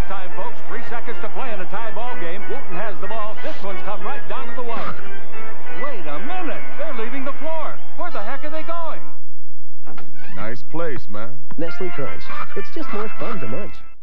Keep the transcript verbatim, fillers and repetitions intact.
time, folks. Three seconds to play in a tie ball game. Wooten has the ball. This one's come right down to the wire. Wait a minute. They're leaving the floor. Where the heck are they going? Nice place, man. Nestle Crunch. It's just more fun to munch.